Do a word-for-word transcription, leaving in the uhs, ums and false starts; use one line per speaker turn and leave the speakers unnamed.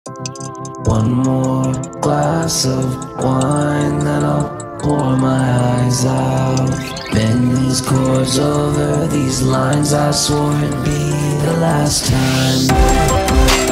One more glass of wine, then I'll pour my eyes out. Bend these chords over these lines, I swore it'd be the last time.